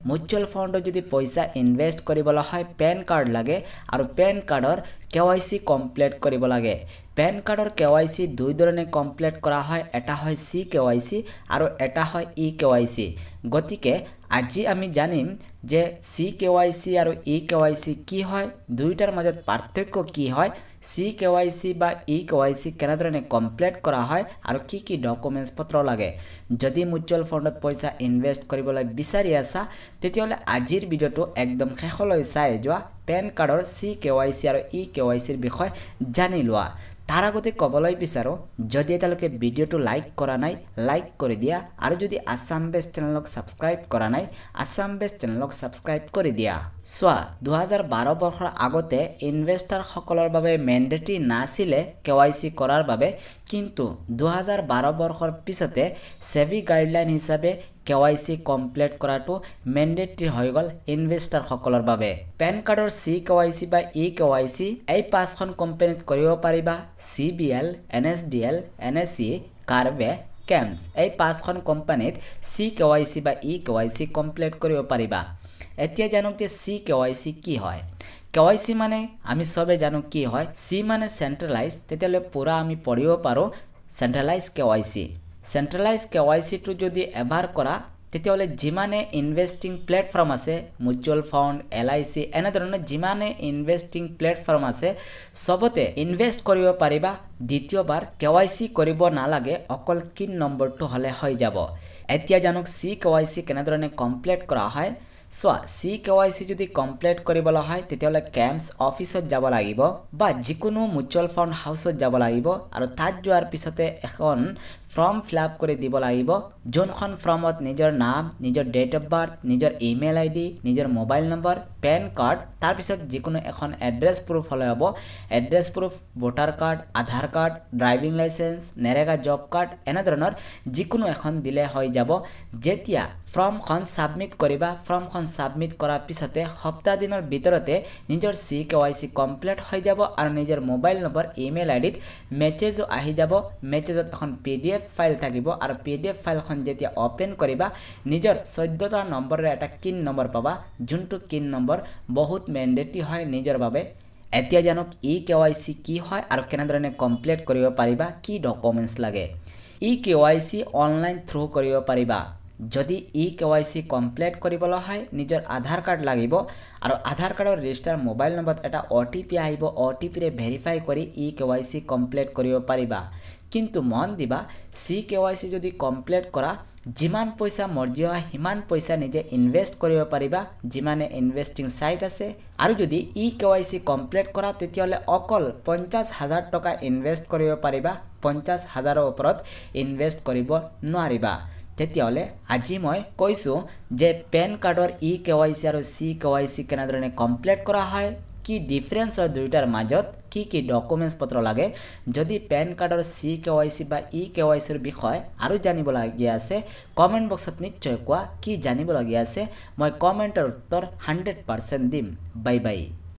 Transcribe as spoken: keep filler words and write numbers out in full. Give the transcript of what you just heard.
mutual fund যদি পইচা invest কৰিবলৈ হয় পেন কাৰ্ড লাগে আৰু পেন কাৰ্ডৰ কেৱাইসি কমপ্লিট কৰিব লাগে পেন কাৰ্ডৰ কেৱাইসি দুই ধৰণে কমপ্লিট কৰা হয় এটা হয় সি কেৱাইসি আৰু এটা হয় ই কেৱাইসি গতিকে আজি আমি জানিম যে সি কেৱাইসি আৰু ই কেৱাইসি কি হয় দুইটাৰ মাজত পাৰ্থক্য কি হয় সি কেৱাইসি বা ই কেৱাইসি কেনেদৰে কমপ্লিট কৰা হয় আৰু কি কি ডকুমেন্টস পত্ৰ লাগে যদি মিউচুৱেল ফাণ্ডত পইচা ইনভেস্ট কৰিবলৈ বিচাৰি আছা তেতিয়াহলে আজিৰ ভিডিওটো একদম শেষলৈ চাই যোৱা পেন কাৰ্ডৰ সি কেৱাইসি আৰু ই কেৱাইসিৰ বিষয় জানি লোৱা তাৰ আগতে কবলৈ বিচাৰো যদি এটালৈকে ভিডিওটো লাইক কৰা নাই লাইক কৰি দিয়া আৰু যদি আসাম বেস চেনেলক সাবস্ক্ৰাইব কৰা নাই আসাম বেস চেনেলক সাবস্ক্ৰাইব কৰি দিয়া সোৱা দুই হাজাৰ বাৰ বৰ্ষৰ আগতে ইনভেস্টাৰ সকলৰ বাবে ম্যান্ডেটৰী নাছিলে কেৱাইসি কৰাৰ বাবে কিন্তু দুই হাজাৰ বাৰ বৰ্ষৰ পিছতে সেবি গাইডলাইন হিচাপে কেৱাইসি কমপ্লিট কৰাটো ম্যান্ডেটৰী হৈ গল ইনভেস্টাৰ সকলৰ বাবে পেন কাৰ্ডৰ সি কেৱাইসি বা ই কেৱাইসি এই পাঁচখন কোম্পানীত কৰিব পাৰিবা CBL NSDL NSE Karvy CAMS এই পাঁচখন কোম্পানীত সি কেৱাইসি বা ই কেৱাইসি কমপ্লিট কৰিব পাৰিবা এতিয়া জানক যে সি কেৱাইসি কি হয় কেৱাইসি মানে আমি সবে জানো কি হয় সি মানে সেন্ট্ৰালাইজ তেতিয়ালে পুৰা আমি পঢ়িব পাৰো সেন্ট্ৰালাইজ কেৱাইসি সেন্ট্ৰালাইজ কেৱাইসি টু যদি এবাৰ কৰা তেতিয়ালে জিমানে ইনভেস্টিং প্ল্যাটফর্ম আছে মিউচুয়াল ফান্ড এলআইসি এনে ধৰণৰ জিমানে ইনভেস্টিং প্ল্যাটফর্ম আছে সবতে ইনভেস্ট কৰিব পাৰিবা দ্বিতীয়বাৰ কেৱাইসি কৰিব নালাগে অকল কিন নম্বৰটো হলে হৈ যাব এতিয়া জানক সি কেৱাইসি কেনে ধৰণে কমপ্লিট কৰা হয় সোৱা সি কেৱাইসি যদি কমপ্লিট কৰিবলৈ হয় তেতিয়ালে কেম্পছ অফিসত যাব লাগিব বা যিকোনো মিউচুয়াল ফান্ড হাউসত যাব লাগিব আৰু তাত যোৱাৰ পিছতে এখন ফর্ম ফিল আপ কৰি দিব লাগিব যোনখন ফর্মত নিজৰ নাম নিজৰ ডেট অফ বাৰ্থ নিজৰ ইমেইল আইডি নিজৰ মোবাইল নম্বৰ পেন কাৰ্ড তাৰ পিছত যিকোনো এখন এড্ৰেছ প্ৰুফ হলে হ'ব address proof voter card Aadhaar card driving licence NREGA job card এনে ধৰণৰ যিকোনো এখন দিলে হৈ যাব যেতিয়া ফর্মখন সাবমিট কৰিবা ফর্মখন সাবমিট কৰাৰ পিছতে সপ্তাহ দিনৰ ভিতৰতে নিজৰ সি কেৱাইসি কমপ্লিট হৈ যাব আৰু নিজৰ মোবাইল নম্বৰ ইমেইল আইডিত মেছেজও আহি যাব মেছেজত এখন পিডিএফ ফাইল থাকিব আৰু পিডিএফ ফাইলখন যেতিয়া ওপেন কৰিবা নিজৰ চৈধ্যটা নম্বৰৰ এটা কিন নম্বৰ পাবা যোনটো কিন নম্বৰ বহুত ম্যান্ডেটৰী হয় নিজৰ বাবে এতিয়া জানক ই কেৱাইসি কি হয় আৰু কেনেদৰে কমপ্লিট কৰিব পাৰিবা কি ডকুমেন্টস লাগে ই কেৱাইসি অনলাইন থ্ৰু কৰিব পাৰিবা যদি ই কেৱাইসি কমপ্লিট কৰিবলৈ হয় নিজৰ আধাৰ কাৰ্ড লাগিব আৰু আধাৰ কাৰ্ডৰ ৰেজিষ্টাৰ মোবাইল নম্বৰত এটা ওটিপি আহিব ওটিপি ৰে ভেৰিফাই কৰি ই কেৱাইসি কমপ্লিট কৰিব পাৰিবা কিন্তু মন দিবা সি কেৱাইসি যদি কমপ্লিট কৰা যিমান পইচা মৰ্জি হয় হিমান পইচা নিজে ইনভেস্ট কৰিব পাৰিবা যিমানে ইনভেস্টিং সাইট আছে আৰু যদি ই কেৱাইসি কমপ্লিট কৰা তেতিয়ালে অকল পঞ্চাশ হাজাৰ টকা ইনভেস্ট কৰিব পাৰিবা পঞ্চাশ হাজাৰৰ ওপৰত ইনভেস্ট কৰিব নোৱাৰিবা তেতিয়ালে আজি মই কৈছো যে পেন কাৰ্ডৰ ই কেৱাইসি আৰু সি কেৱাইসি কেনেদৰে কমপ্লিট কৰা হয় কি ডিফাৰেন্স হয় দুইটাৰ মাজত কি কি ডকুমেন্টস পত্ৰ লাগে যদি পেন কাৰ্ডৰ সি কেৱাইসি বা ই কেৱাইসিৰ বিষয় আৰু জানিব লগিয়া আছে কমেন্ট বক্সত নিশ্চয় কোৱা কি জানিব লগিয়া আছে মই কমেন্টৰ উত্তৰ হাণ্ড্ৰেড পাৰ্চেণ্ট দিম বাই বাই